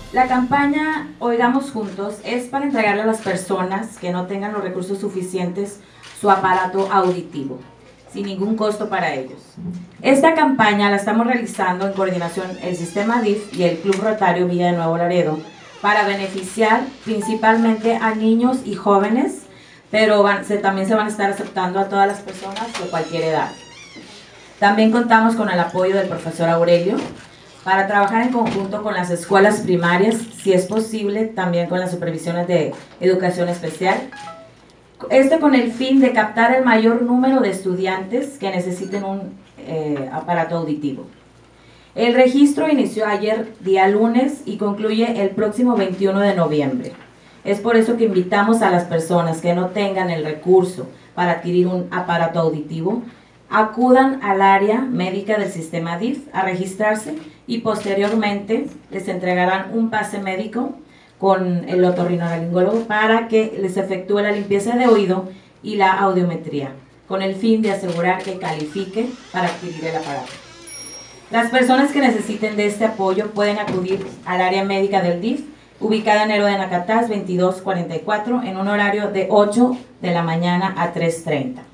La campaña Oigamos Juntos es para entregarle a las personas que no tengan los recursos suficientes su aparato auditivo, sin ningún costo para ellos. Esta campaña la estamos realizando en coordinación el Sistema DIF y el Club Rotario Villa de Nuevo Laredo para beneficiar principalmente a niños y jóvenes, pero también se van a estar aceptando a todas las personas de cualquier edad. También contamos con el apoyo del profesor Aurelio para trabajar en conjunto con las escuelas primarias, si es posible, también con las supervisiones de educación especial. Con el fin de captar el mayor número de estudiantes que necesiten un aparato auditivo. El registro inició ayer, día lunes, y concluye el próximo 21 de noviembre. Es por eso que invitamos a las personas que no tengan el recurso para adquirir un aparato auditivo, acudan al área médica del Sistema DIF a registrarse y posteriormente les entregarán un pase médico con el otorrinolaringólogo para que les efectúe la limpieza de oído y la audiometría, con el fin de asegurar que califique para adquirir el aparato. Las personas que necesiten de este apoyo pueden acudir al área médica del DIF, ubicada en Héroe de Nacatás 2244, en un horario de 8 de la mañana a 3:30.